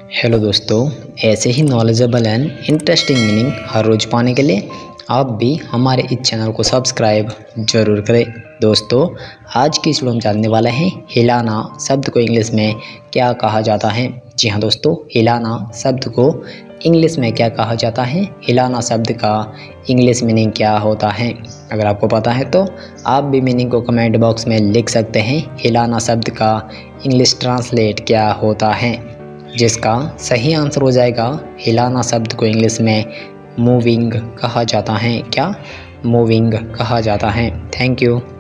Hello दोस्तों, ऐसे ही नॉलेजेबल एंड इंटरेस्टिंग मीनिंग हर रोज़ पाने के लिए आप भी हमारे इस चैनल को सब्सक्राइब जरूर करें। दोस्तों, आज की इस वीडियो में जानने वाले हैं हिलाना शब्द को इंग्लिश में क्या कहा जाता है। जी हाँ दोस्तों, हिलाना शब्द को इंग्लिश में क्या कहा जाता है, हिलाना शब्द का इंग्लिश मीनिंग क्या होता है। अगर आपको पता है तो आप भी मीनिंग को कमेंट बॉक्स में लिख सकते हैं। हिलाना शब्द का इंग्लिश ट्रांसलेट क्या होता है, जिसका सही आंसर हो जाएगा हिलाना शब्द को इंग्लिश में मूविंग कहा जाता है। क्या मूविंग कहा जाता है। Thank you.